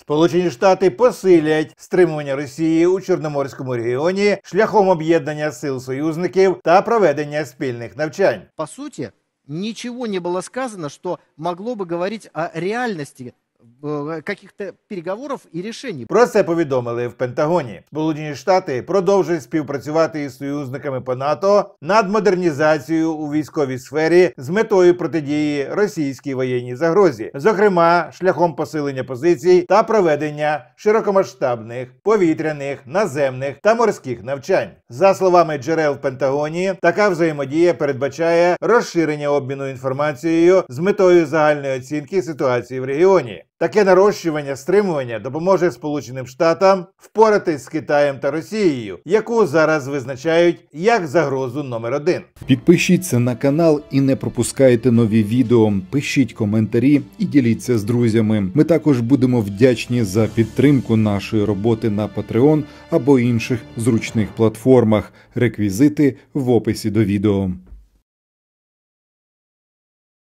Сполучені Штати посилять стримування Росії у Чорноморському регіоні шляхом об'єднання сил союзників та проведення спільних навчань. По сути, ничего не было сказано, что могло бы говорить о реальности каких-то переговорів і рішень. Про це повідомили в Пентагоні. Сполучені Штати продовжують співпрацювати із союзниками по НАТО над модернізацією у військовій сфері з метою протидії російській воєнній загрозі, зокрема шляхом посилення позицій та проведення широкомасштабних повітряних, наземних та морських навчань. За словами джерел в Пентагоні, така взаємодія передбачає розширення обміну інформацією з метою загальної оцінки ситуації в регіоні. Таке нарощування стримування допоможе Сполученим Штатам впоратись з Китаєм та Росією, яку зараз визначають як загрозу номер 1. Підпишіться на канал і не пропускайте нові відео, пишіть коментарі і діліться з друзями. Ми також будемо вдячні за підтримку нашої роботи на Patreon або інших зручних платформах. Реквізити в описі до відео.